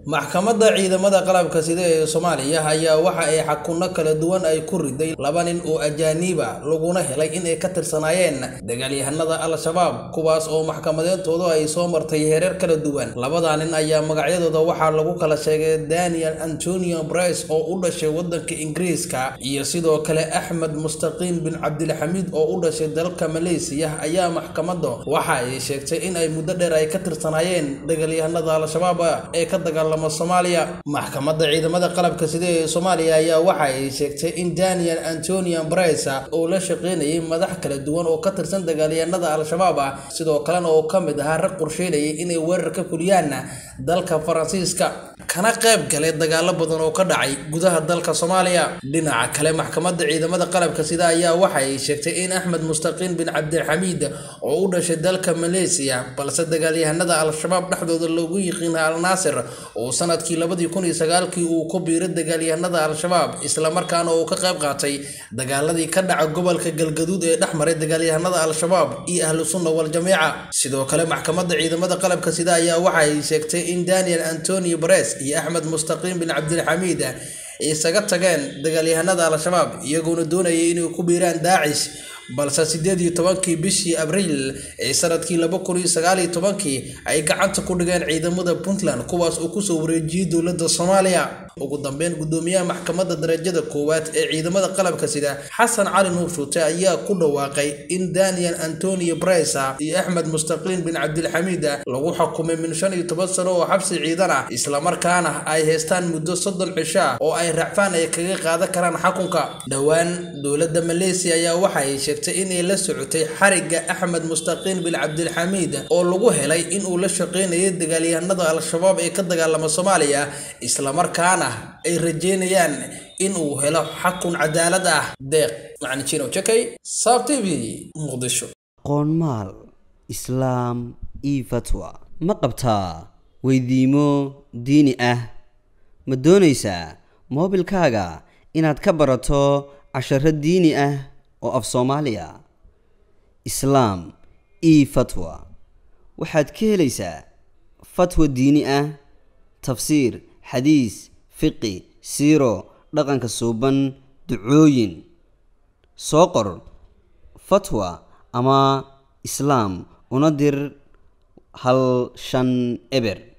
maxkamadda ciidamada qalabka sida ee Soomaaliya ayaa waxa ay xakunno kala duwan ay ku riday laba nin oo ajaaniba laguna helay in ay ka tirsanaayeen dagaalyahanada Al-Shabaab kuwaas oo maxkamadeentoodu ay soo martay heerar kala duwan. Labada nin ayaa magacyadooda waxaa lagu kala sheegay Daniel Antonio Bryce oo u dhashay waddanka Ingiriiska iyo sidoo kale Ahmed Mustaqim bin Abdulhamid oo u dhashay dalka Malaysia. Ayaa maxkamaddu waxa ay sheegtay in ay muddo dheer ay ka tirsanaayeen dagaalyahanada Al-Shabaab ee ka dagaalama Soomaaliya. Maxkamadda ciidamada qalabka sida ee Soomaaliya ayaa waxa ay sheegtay in Daniel Antonio Bryce oo la shaqeynayay madax kala duwan oo ka tirsan dagaalyahanada Al-Shabaab sidoo kalena oo ka mid ah rag qorsheynayay inay weerar ka fuliyaan dalka Faransiiska kana qayb galay dagaalo badan oo ka dhacay gudaha dalka Soomaaliya. Dhinaca kale maxkamadda ciidamada qalabka sida ayaa waxa ay sheegtay in Ahmed Mustaqim bin Abdulhamid oo u dhashay dalka Malaysia balse dagaalyahanada Al-Shabaab dhexdooda loogu yiqiin Al-Nasir oo sanadkii 2009 uu ku biiray dagaalyahanada Al-Shabaab isla markaana uu ka qayb qaatay dagaaladii ka dhacay gobolka Galgaduud ee dhexmaray dagaalyahanada Al-Shabaab iyo Ahlus Sunnah wal Jamaacah. Sidoo kale maxkamadda ciidamada qalabka sida ayaa waxa ay sheegtay in Daniel Antonio Bryce iyo Ahmed Mustaqim bin Abdulhamid isaga tageen dagaalyahanada Al-Shabaab iyagoo doonayay inay ku biiraan Daesh balse 18 bishii Abriil ee sanadkii 2019 ay gacanta ku dhigeen ciidamada Puntland kuwaas oo ku soo wareejiyay dowladda Soomaaliya. Ugu dambeyn gudoomiyaha maxkamadda darajada koowaad ee ciidamada qalabka sida Xasan Cali Nuur Shuute ayaa ku dhawaaqay in Daniel Antonio Bryce iyo Ahmed Mustaqim bin Abdulhamid lagu xukumay min 15 sano oo xabsi ciidan ah isla markaana ay haystaan muddo 30 cisho oo ay racfaan ay kaga qaadan karaan xukunka. Dhawaan dowladda Malaysia ayaa waxa ay sheegtay in ay la socotay xariga Ahmed Mustaqim bin Abdulhamid oo lagu helay in uu la shaqeynayay dagaalyahanada Al-Shabaab ee ka dagaalama Soomaaliya isla markaana ay rajeynayaan in uu helo xukun cadaalad ah. Deeq macna Chino Chakay Sab TV Muqdisho. Qoonmaal Islaam iyo fatwa ma qabtaa weydiimo diini ah ma doonaysaa moobilkaaga inaad ka barato casharo diini ah oo af Soomaaliya Islaam iyo fatwa waxaad ka helaysaa fatwa diini ah tafsiir xadiis fiqi siiro dhaqanka suuban ducooyin soo qor fatwa ama Islaam una dir hal shan eber